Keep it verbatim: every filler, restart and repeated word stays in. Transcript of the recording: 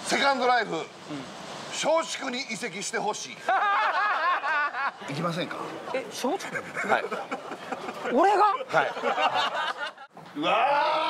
セカンドライフ松竹に移籍してほしい。行きませんか？ え、松竹？はい。俺が？はい。 うわー